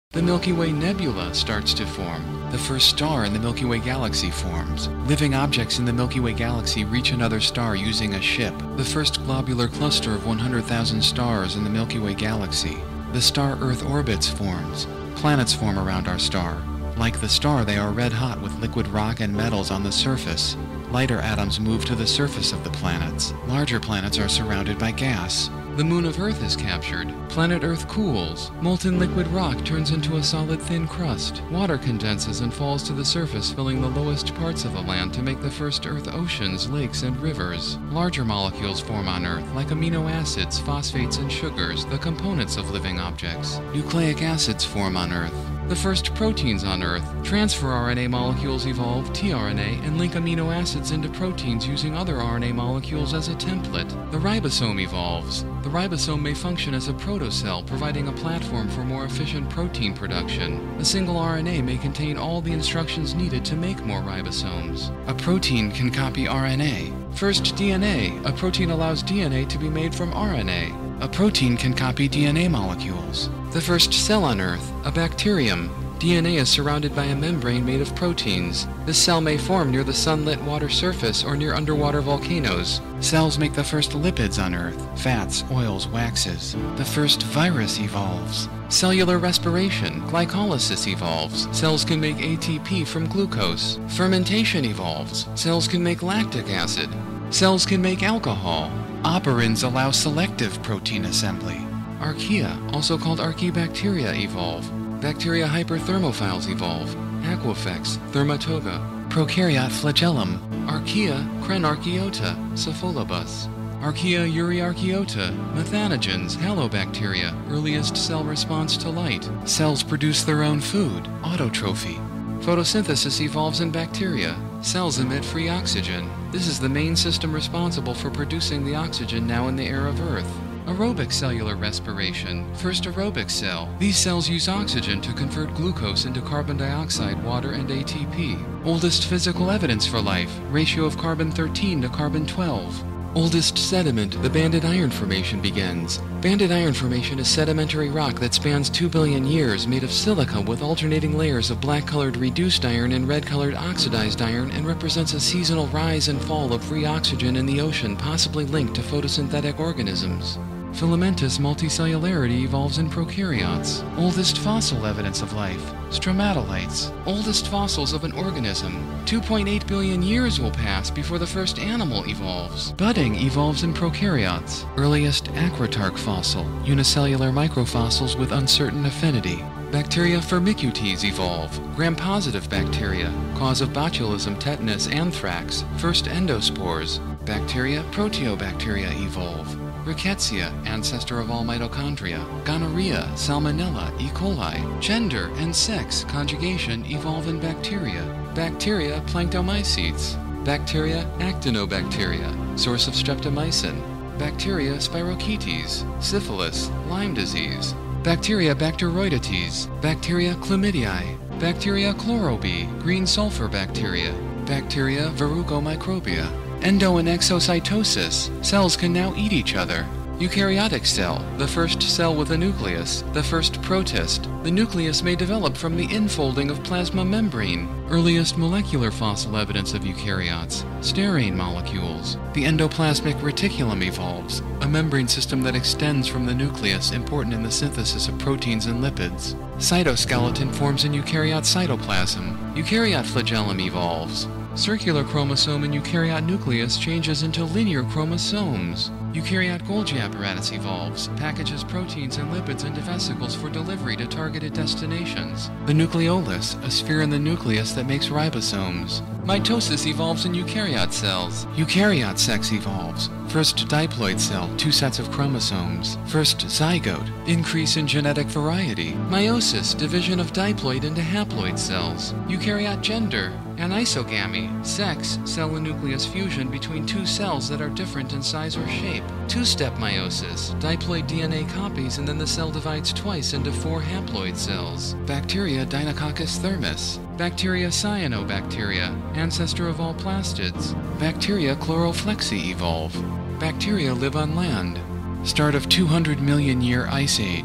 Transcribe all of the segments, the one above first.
The Milky Way nebula starts to form. The first star in the Milky Way galaxy forms. Living objects in the Milky Way galaxy reach another star using a ship. The first globular cluster of 100,000 stars in the Milky Way galaxy. The star Earth orbits forms. Planets form around our star. Like the star, they are red hot with liquid rock and metals on the surface. Lighter atoms move to the surface of the planets. Larger planets are surrounded by gas. The moon of Earth is captured. Planet Earth cools. Molten liquid rock turns into a solid thin crust. Water condenses and falls to the surface, filling the lowest parts of the land to make the first Earth oceans, lakes, and rivers. Larger molecules form on Earth, like amino acids, phosphates, and sugars, the components of living objects. Nucleic acids form on Earth. The first proteins on Earth. Transfer RNA molecules evolve, tRNA, and link amino acids into proteins using other RNA molecules as a template. The ribosome evolves. The ribosome may function as a protocell, providing a platform for more efficient protein production. A single RNA may contain all the instructions needed to make more ribosomes. A protein can copy RNA. First, DNA. A protein allows DNA to be made from RNA. A protein can copy DNA molecules. The first cell on Earth, a bacterium. DNA is surrounded by a membrane made of proteins. This cell may form near the sunlit water surface or near underwater volcanoes. Cells make the first lipids on Earth, fats, oils, waxes. The first virus evolves. Cellular respiration, glycolysis evolves. Cells can make ATP from glucose. Fermentation evolves. Cells can make lactic acid. Cells can make alcohol. Operins allow selective protein assembly. Archaea, also called archaebacteria, evolve. Bacteria hyperthermophiles evolve. Aquifex, Thermatoga. Prokaryote flagellum. Archaea, Crenarchaeota, Cephalobus. Archaea euryarchaeota, methanogens, halobacteria, earliest cell response to light. Cells produce their own food, autotrophy. Photosynthesis evolves in bacteria. Cells emit free oxygen. This is the main system responsible for producing the oxygen now in the air of Earth. Aerobic cellular respiration. First aerobic cell. These cells use oxygen to convert glucose into carbon dioxide, water, and ATP. Oldest physical evidence for life. Ratio of carbon-13 to carbon-12. Oldest sediment, the Banded Iron Formation begins. Banded Iron Formation is sedimentary rock that spans 2 billion years, made of silica with alternating layers of black-colored reduced iron and red-colored oxidized iron, and represents a seasonal rise and fall of free oxygen in the ocean, possibly linked to photosynthetic organisms. Filamentous multicellularity evolves in prokaryotes. Oldest fossil evidence of life. Stromatolites. Oldest fossils of an organism. 2.8 billion years will pass before the first animal evolves. Budding evolves in prokaryotes. Earliest acritarch fossil. Unicellular microfossils with uncertain affinity. Bacteria Firmicutes evolve. Gram-positive bacteria. Cause of botulism, tetanus, anthrax. First endospores. Bacteria Proteobacteria evolve. Rickettsia, ancestor of all mitochondria. Gonorrhea, Salmonella, E. coli. Gender and sex conjugation evolve in bacteria. Bacteria Planktomycetes. Bacteria Actinobacteria, source of streptomycin. Bacteria Spirochetes. Syphilis, Lyme disease. Bacteria Bacteroidetes. Bacteria Chlamydiae. Bacteria Chlorobi, green sulfur bacteria. Bacteria Verrucomicrobia. Endo and exocytosis. Cells can now eat each other. Eukaryotic cell, the first cell with a nucleus, the first protist. The nucleus may develop from the infolding of plasma membrane. Earliest molecular fossil evidence of eukaryotes, styrene molecules. The endoplasmic reticulum evolves, a membrane system that extends from the nucleus, important in the synthesis of proteins and lipids. Cytoskeleton forms in eukaryote cytoplasm. Eukaryote flagellum evolves. Circular chromosome in eukaryote nucleus changes into linear chromosomes. Eukaryote Golgi apparatus evolves, packages proteins and lipids into vesicles for delivery to targeted destinations. The nucleolus, a sphere in the nucleus that makes ribosomes. Mitosis evolves in eukaryote cells. Eukaryote sex evolves. First diploid cell, 2 sets of chromosomes. First zygote, increase in genetic variety. Meiosis, division of diploid into haploid cells. Eukaryote gender, anisogamy, sex, cell and nucleus fusion between 2 cells that are different in size or shape. 2-step meiosis, diploid DNA copies and then the cell divides twice into 4 haploid cells. Bacteria Deinococcus thermus. Bacteria cyanobacteria, ancestor of all plastids. Bacteria Chloroflexi evolve. Bacteria live on land. Start of 200 million year ice age.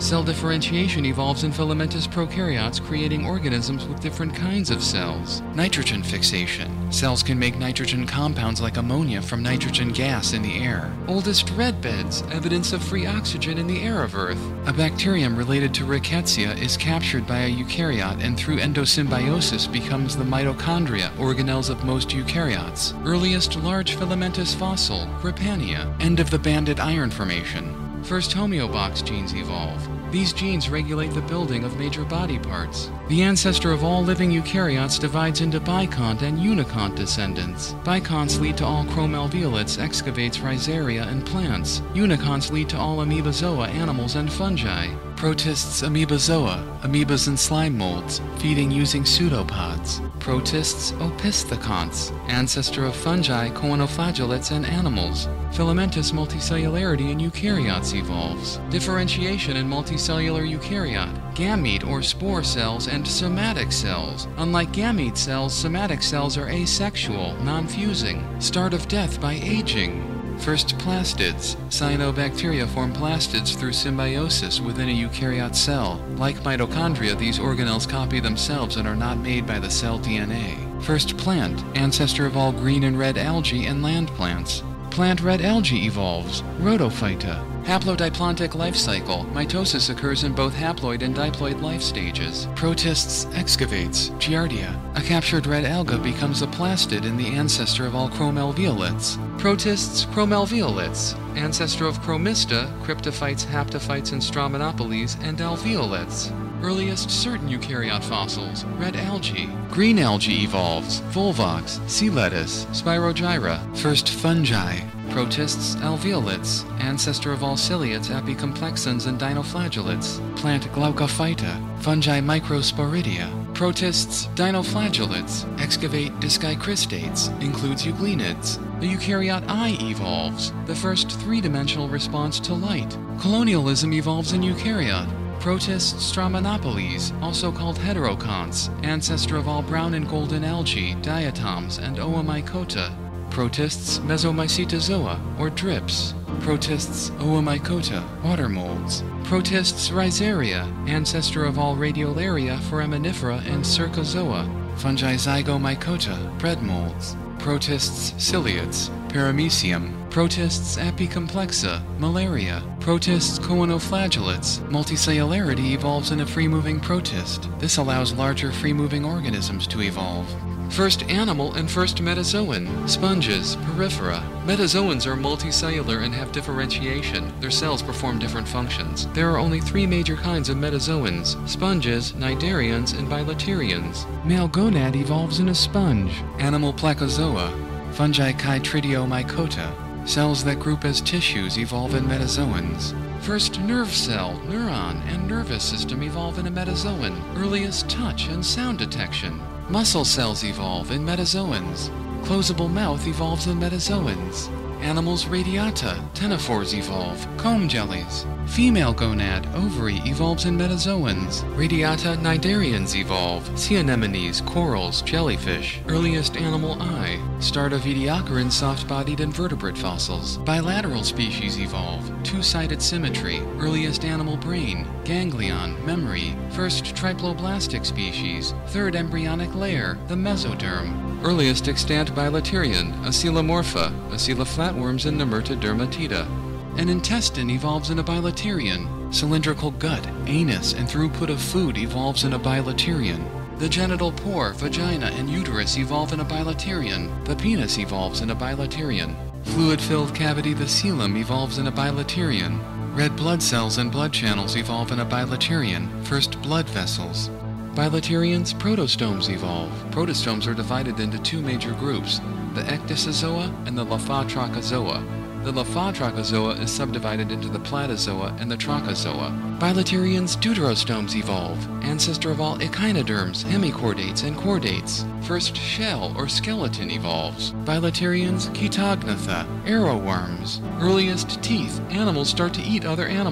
Cell differentiation evolves in filamentous prokaryotes, creating organisms with different kinds of cells. Nitrogen fixation. Cells can make nitrogen compounds like ammonia from nitrogen gas in the air. Oldest red beds, evidence of free oxygen in the air of Earth. A bacterium related to Rickettsia is captured by a eukaryote and through endosymbiosis becomes the mitochondria, organelles of most eukaryotes. Earliest large filamentous fossil, Gripania. End of the banded iron formation. First homeobox genes evolve. These genes regulate the building of major body parts. The ancestor of all living eukaryotes divides into bicont and unicont descendants. Biconts lead to all chromalveolates, excavates, rhizaria, and plants. Uniconts lead to all amoebozoa, animals, and fungi. Protists, amoebozoa, amoebas and slime molds, feeding using pseudopods. Protists, opistheconts, ancestor of fungi, coenoflagellates, and animals. Filamentous multicellularity in eukaryotes evolves. Differentiation in multicellular eukaryote. Gamete or spore cells and somatic cells. Unlike gamete cells, somatic cells are asexual, non-fusing. Start of death by aging. First plastids. Cyanobacteria form plastids through symbiosis within a eukaryote cell. Like mitochondria, these organelles copy themselves and are not made by the cell DNA. First plant. Ancestor of all green and red algae and land plants. Plant red algae evolves. Rhodophyta. Haplodiplontic life cycle. Mitosis occurs in both haploid and diploid life stages. Protists excavates. Giardia. A captured red alga becomes a plastid in the ancestor of all chromalveolates. Protists chromalveolates. Ancestor of Chromista, cryptophytes, haptophytes, and stromatophiles, and alveolates. Earliest certain eukaryote fossils, red algae. Green algae evolves, Volvox, sea lettuce, Spirogyra. First fungi. Protists, alveolates, ancestor of all ciliates, apicomplexans, and dinoflagellates. Plant Glaucophyta, fungi Microsporidia. Protists, dinoflagellates, excavate discicristates, includes euglenids. The eukaryote eye evolves, the first three-dimensional response to light. Colonialism evolves in eukaryote. Protists Stromatophiles, also called heteroconts, ancestor of all brown and golden algae, diatoms, and Oomycota. Protists Mesomycetozoa, or drips. Protists Oomycota, water molds. Protists Rhizaria, ancestor of all Radiolaria, Foraminifera, and Cercozoa. Fungi Zygomycota, bread molds. Protists Ciliates, Paramecium. Protists Apicomplexa, malaria. Protists coenoflagellates. Multicellularity evolves in a free-moving protist. This allows larger free-moving organisms to evolve. First animal and first metazoan. Sponges, porifera. Metazoans are multicellular and have differentiation. Their cells perform different functions. There are only three major kinds of metazoans: sponges, cnidarians, and bilaterians. Male gonad evolves in a sponge. Animal placozoa. Fungi Chytridiomycota. Cells that group as tissues evolve in metazoans. First nerve cell, neuron, and nervous system evolve in a metazoan. Earliest touch and sound detection. Muscle cells evolve in metazoans. Closable mouth evolves in metazoans. Animals radiata, ctenophores evolve. Comb jellies. Female gonad, ovary, evolves in metazoans. Radiata cnidarians evolve. Sea anemones, corals, jellyfish. Earliest animal eye. Start of Ediacaran soft-bodied invertebrate fossils. Bilateral species evolve. Two-sided symmetry. Earliest animal brain. Ganglion, memory. First triploblastic species. Third embryonic layer, the mesoderm. Earliest extant bilaterian, Acylomorpha, Acyla flatworms, and Nemerta dermatida. An intestine evolves in a bilaterian. Cylindrical gut, anus, and throughput of food evolves in a bilaterian. The genital pore, vagina, and uterus evolve in a bilaterian. The penis evolves in a bilaterian. Fluid-filled cavity, the coelom, evolves in a bilaterian. Red blood cells and blood channels evolve in a bilaterian. First blood vessels. Bilaterians, protostomes evolve. Protostomes are divided into two major groups, the ecdysozoa and the Lophotrochozoa. The Lophotrochozoa is subdivided into the Platozoa and the Trochozoa. Bilaterians, deuterostomes evolve, ancestor of all echinoderms, hemichordates, and chordates. First shell or skeleton evolves. Bilaterians, Chaetognatha, arrowworms. Earliest teeth, animals start to eat other animals.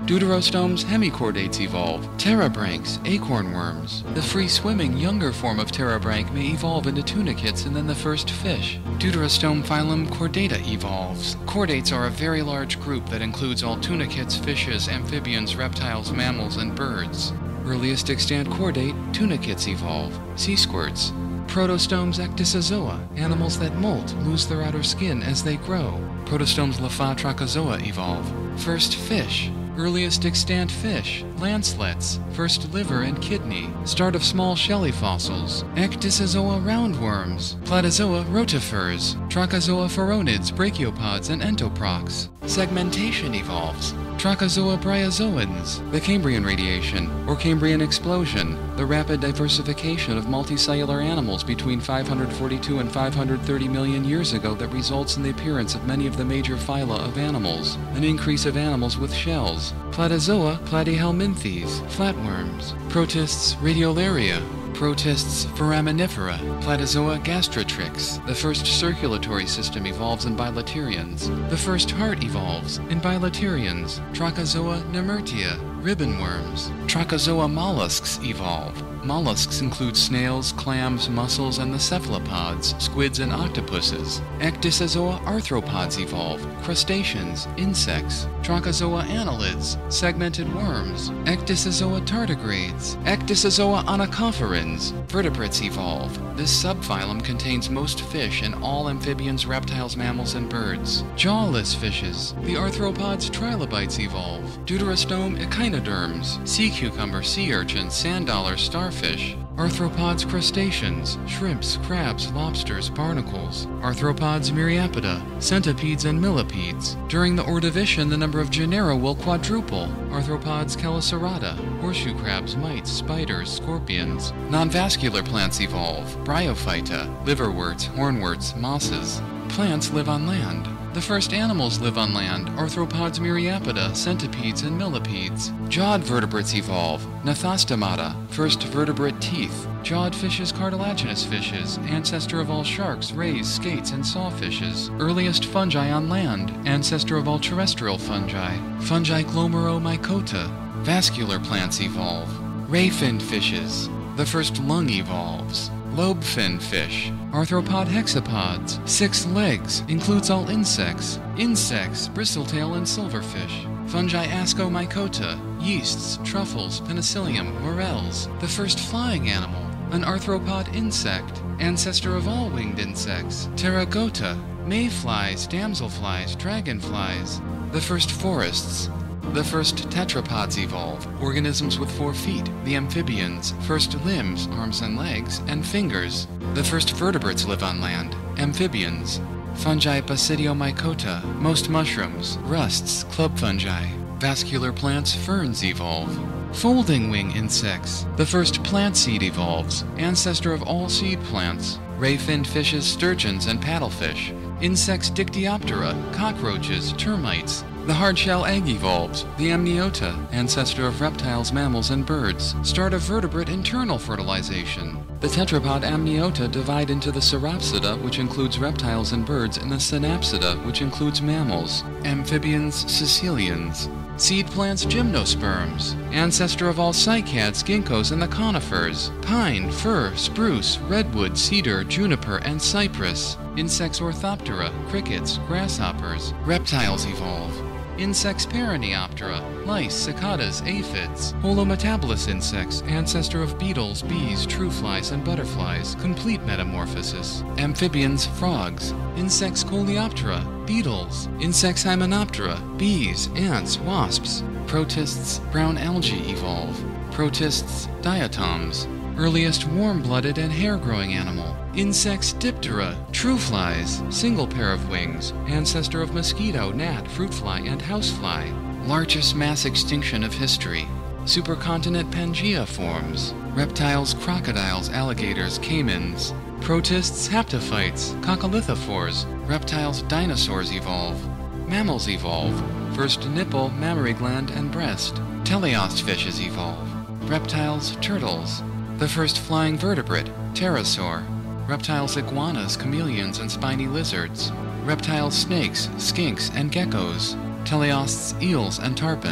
Deuterostomes hemichordates evolve. Terebranchs, acorn worms. The free-swimming younger form of terebranch may evolve into tunicates and then the first fish. Deuterostome phylum Chordata evolves. Chordates are a very large group that includes all tunicates, fishes, amphibians, reptiles, mammals, and birds. Earliest extant chordate, tunicates evolve. Sea squirts. Protostomes ecdysozoa, animals that molt, lose their outer skin as they grow. Protostomes Lapha-Trichozoa evolve. First fish. Earliest extant fish, lancelets, first liver and kidney, start of small shelly fossils, Ecdysozoa roundworms, Platyzoa rotifers, Trichozoa phoronids, brachiopods, and entoprocs. Segmentation evolves. Trichozoa bryozoans, the Cambrian radiation, or Cambrian explosion, the rapid diversification of multicellular animals between 542 and 530 million years ago that results in the appearance of many of the major phyla of animals, an increase of animals with shells, Platyzoa platyhelminthes, flatworms, protists radiolaria, protists foraminifera, Platyzoa gastratrix. The first circulatory system evolves in bilaterians. The first heart evolves in bilaterians. Trichozoa nemertea, ribbonworms. Trichozoa mollusks evolve. Mollusks include snails, clams, mussels, and the cephalopods, squids, and octopuses. Ecdysozoa arthropods evolve. Crustaceans, insects. Trichozoa annelids, segmented worms. Ecdysozoa tardigrades. Ecdysozoa onychopherans, vertebrates evolve. This subphylum contains most fish and all amphibians, reptiles, mammals, and birds. Jawless fishes. The arthropods trilobites evolve. Deuterostome echinoderms, sea cucumber, sea urchins, sand dollar, starfish. Arthropods crustaceans, shrimps, crabs, lobsters, barnacles. Arthropods myriapoda, centipedes, and millipedes. During the Ordovician, the number of genera will quadruple. Arthropods chelicerata, horseshoe crabs, mites, spiders, scorpions. Non-vascular plants evolve. Bryophyta, liverworts, hornworts, mosses. Plants live on land. The first animals live on land, arthropods myriapoda, centipedes, and millipedes. Jawed vertebrates evolve. Gnathostomata, first vertebrate teeth. Jawed fishes, cartilaginous fishes, ancestor of all sharks, rays, skates, and sawfishes. Earliest fungi on land, ancestor of all terrestrial fungi. Fungi glomeromycota. Vascular plants evolve. Ray-finned fishes. The first lung evolves. Lobe-finned fish. Arthropod hexapods. 6 legs. Includes all insects. Insects, bristletail, and silverfish. Fungi Ascomycota. Yeasts, truffles, penicillium, morels. The first flying animal. An arthropod insect. Ancestor of all winged insects. Pterygota. Mayflies, damselflies, dragonflies. The first forests. The first tetrapods evolve, organisms with 4 feet, the amphibians, first limbs, arms and legs, and fingers. The first vertebrates live on land, amphibians. Fungi Basidiomycota, most mushrooms, rusts, club fungi. Vascular plants, ferns evolve. Folding wing insects. The first plant seed evolves, ancestor of all seed plants. Ray-finned fishes, sturgeons, and paddlefish. Insects Dictyoptera, cockroaches, termites. The hardshell egg evolves, the amniota, ancestor of reptiles, mammals, and birds. Start of vertebrate internal fertilization. The tetrapod amniota divide into the Sauropsida, which includes reptiles and birds, and the Synapsida, which includes mammals. Amphibians, caecilians. Seed plants Gymnosperms, ancestor of all cycads, ginkgos, and the conifers. Pine, fir, spruce, redwood, cedar, juniper, and cypress. Insects Orthoptera, crickets, grasshoppers. Reptiles evolve. Insects Paraneoptera, lice, cicadas, aphids. Holometabolous insects, ancestor of beetles, bees, true flies, and butterflies. Complete metamorphosis. Amphibians, frogs. Insects Coleoptera, beetles. Insects Hymenoptera, bees, ants, wasps. Protists, brown algae evolve. Protists, diatoms. Earliest warm-blooded and hair-growing animal. Insects Diptera, true flies, single pair of wings, ancestor of mosquito, gnat, fruit fly, and housefly. Largest mass extinction of history. Supercontinent Pangea forms. Reptiles, crocodiles, alligators, caimans. Protists, haptophytes, coccolithophores. Reptiles, dinosaurs evolve. Mammals evolve. First nipple, mammary gland, and breast. Teleost fishes evolve. Reptiles, turtles. The first flying vertebrate, pterosaur. Reptiles, iguanas, chameleons, and spiny lizards. Reptiles, snakes, skinks, and geckos. Teleosts, eels, and tarpons.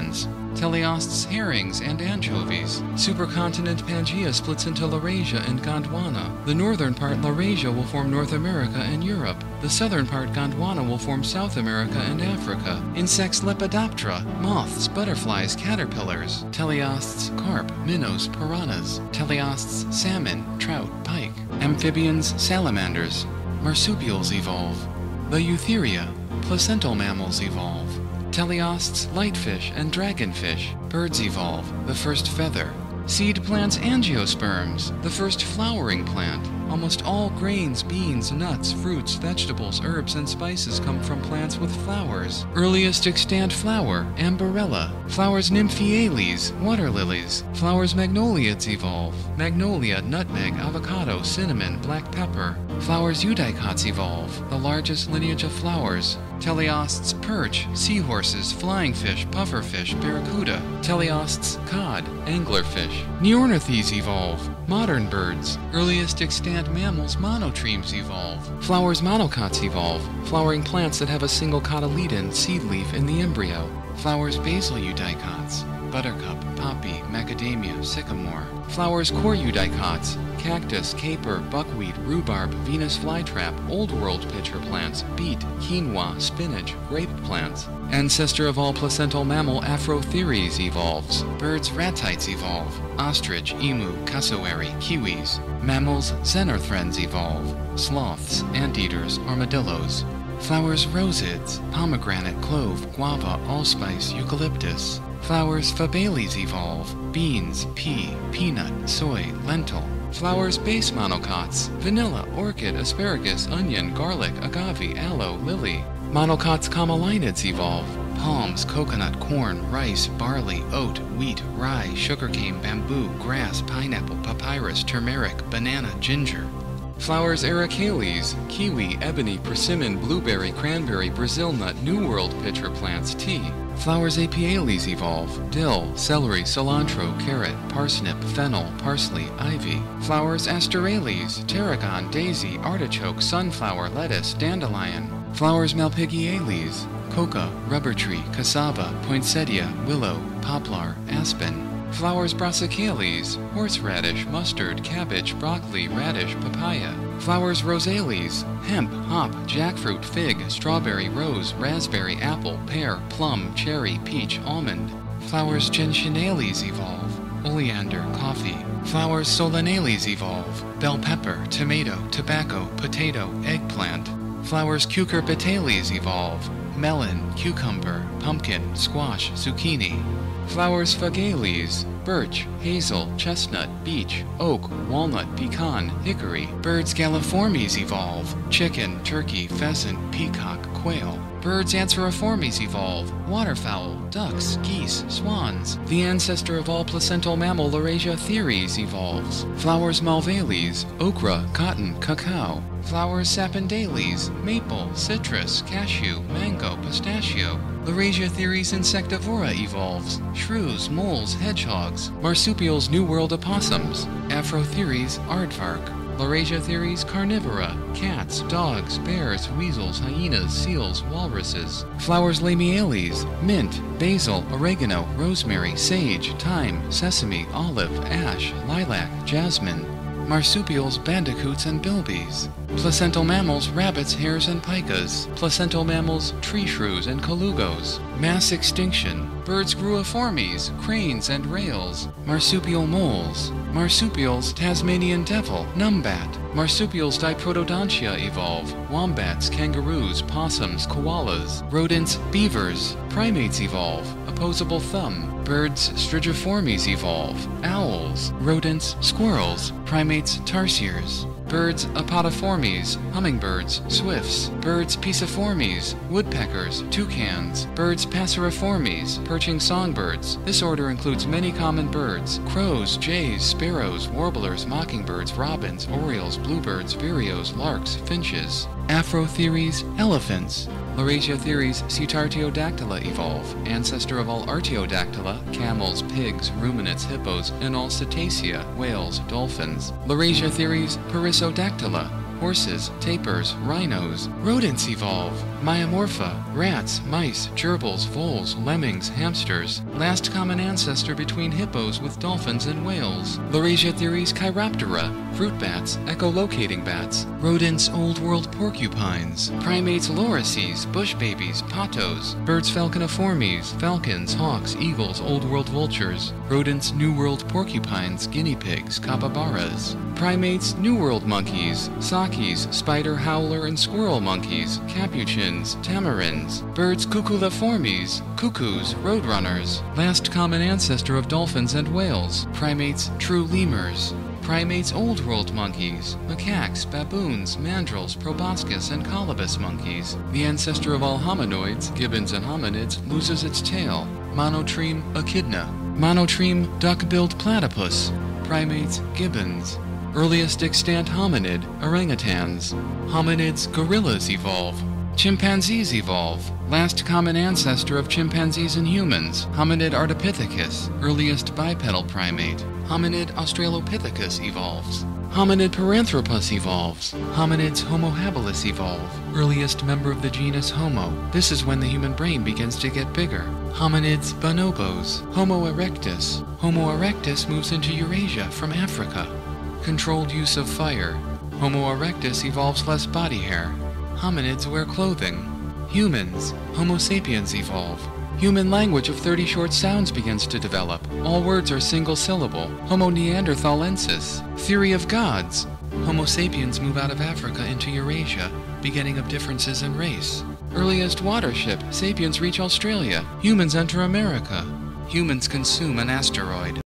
teleosts, herrings, and anchovies. Supercontinent Pangaea splits into Laurasia and Gondwana. The northern part, Laurasia, will form North America and Europe. The southern part, Gondwana, will form South America and Africa. Insects, Lepidoptera, moths, butterflies, caterpillars. Teleosts, carp, minnows, piranhas. Teleosts, salmon, trout, pike. Amphibians, salamanders. Marsupials evolve. The Eutheria, placental mammals evolve. Teleosts, lightfish, and dragonfish. Birds evolve. The first feather. Seed plants, angiosperms. The first flowering plant. Almost all grains, beans, nuts, fruits, vegetables, herbs, and spices come from plants with flowers. Earliest extant flower, Ambarella. Flowers, Nymphaeales, water lilies. Flowers, magnoliads evolve. Magnolia, nutmeg, avocado, cinnamon, black pepper. Flowers, eudicots evolve. The largest lineage of flowers. Teleosts, perch, seahorses, flying fish, pufferfish, barracuda. Teleosts, cod, anglerfish. Neornithes evolve. Modern birds. Earliest extant mammals, monotremes evolve. Flowers, monocots evolve. Flowering plants that have a single cotyledon, seed leaf in the embryo. Flowers, basal eudicots. Buttercup, poppy, macadamia, sycamore. Flowers, core eudicots. Cactus, caper, buckwheat, rhubarb, Venus flytrap, old world pitcher plants, beet, quinoa, spinach, grape plants. Ancestor of all placental mammal, Afrotheres evolves. Birds, ratites evolve. Ostrich, emu, cassowary, kiwis. Mammals, xenothrens evolve. Sloths, anteaters, armadillos. Flowers, rosids, pomegranate, clove, guava, allspice, eucalyptus. Flowers, fabales evolve. Beans, pea, peanut, soy, lentil. Flowers, base monocots. Vanilla, orchid, asparagus, onion, garlic, agave, aloe, lily. Monocots, camelinids evolve. Palms, coconut, corn, rice, barley, oat, wheat, rye, sugarcane, bamboo, grass, pineapple, papyrus, turmeric, banana, ginger. Flowers, Aracales, kiwi, ebony, persimmon, blueberry, cranberry, Brazil nut, New World pitcher plants, tea. Flowers, Apiales evolve. Dill, celery, cilantro, carrot, parsnip, fennel, parsley, ivy. Flowers, Asterales, tarragon, daisy, artichoke, sunflower, lettuce, dandelion. Flowers, Malpighiales, coca, rubber tree, cassava, poinsettia, willow, poplar, aspen. Flowers, Brassicales, horseradish, mustard, cabbage, broccoli, radish, papaya. Flowers, Rosales, hemp, hop, jackfruit, fig, strawberry, rose, raspberry, apple, pear, plum, cherry, peach, almond. Flowers, Gentianales evolve. Oleander, coffee. Flowers, Solanales evolve. Bell pepper, tomato, tobacco, potato, eggplant. Flowers, Cucurbitales evolve. Melon, cucumber, pumpkin, squash, zucchini. Flowers, Phagales, birch, hazel, chestnut, beech, oak, walnut, pecan, hickory. Birds, Galliformes evolve. Chicken, turkey, pheasant, peacock, quail. Birds, Anseriformes evolve. Waterfowl, ducks, geese, swans. The ancestor of all placental mammal, Laurasia theres evolves. Flowers, Malvales, okra, cotton, cacao. Flowers, Sapindales, maple, citrus, cashew, mango, pistachio. Laurasia theres insectivora evolves. Shrews, moles, hedgehogs. Marsupials, New World opossums. Afrotheres, aardvark. Laurasia theres carnivora. Cats, dogs, bears, weasels, hyenas, seals, walruses. Flowers, Lamiales, mint, basil, oregano, rosemary, sage, thyme, sesame, olive, ash, lilac, jasmine. Marsupials, bandicoots, and bilbies. Placental mammals, rabbits, hares, and pikas. Placental mammals, tree shrews and colugos. Mass extinction. Birds, Gruiformes, cranes, and rails. Marsupial moles. Marsupials, Tasmanian devil, numbat. Marsupials, Diprotodontia evolve. Wombats, kangaroos, possums, koalas. Rodents, beavers. Primates evolve. Opposable thumb. Birds, Strigiformes evolve. Owls. Rodents, squirrels. Primates, tarsiers. Birds, Apodiformes, hummingbirds, swifts. Birds, Pisiformes, woodpeckers, toucans. Birds, Passeriformes, perching songbirds. This order includes many common birds: crows, jays, sparrows, warblers, mockingbirds, robins, orioles, bluebirds, vireos, larks, finches. Afrotheres, elephants. Laurasia theres Cetartiodactyla evolve, ancestor of all Artiodactyla, camels, pigs, ruminants, hippos, and all Cetacea, whales, dolphins. Laurasia theres Perissodactyla, horses, tapirs, rhinos. Rodents evolve. Myomorpha, rats, mice, gerbils, voles, lemmings, hamsters. Last common ancestor between hippos with dolphins and whales. Laurasiatheres chiroptera, fruit bats, echolocating bats. Rodents, old world porcupines. Primates, lorises, bush babies, patos. Birds, falconiformes, falcons, hawks, eagles, old world vultures. Rodents, new world porcupines, guinea pigs, capybaras. Primates, New World monkeys, sakis, spider, howler, and squirrel monkeys, capuchins, tamarins. Birds, cuculiformes, cuckoos, roadrunners. Last common ancestor of dolphins and whales. Primates, true lemurs. Primates, Old World monkeys, macaques, baboons, mandrills, proboscis, and colobus monkeys. The ancestor of all hominoids, gibbons and hominids, loses its tail. Monotreme, echidna. Monotreme, duck-billed platypus. Primates, gibbons. Earliest extant hominid, orangutans. Hominids, gorillas evolve. Chimpanzees evolve. Last common ancestor of chimpanzees and humans, hominid ardipithecus. Earliest bipedal primate. Hominid australopithecus evolves. Hominid paranthropus evolves. Hominids Homo habilis evolve. Earliest member of the genus Homo. This is when the human brain begins to get bigger. Hominids bonobos. Homo erectus. Homo erectus moves into Eurasia from Africa. Controlled use of fire. Homo erectus evolves less body hair. Hominids wear clothing. Humans. Homo sapiens evolve. Human language of 30 short sounds begins to develop. All words are single syllable. Homo neanderthalensis. Theory of gods. Homo sapiens move out of Africa into Eurasia, beginning of differences in race. Earliest watership. Sapiens reach Australia. Humans enter America. Humans consume an asteroid.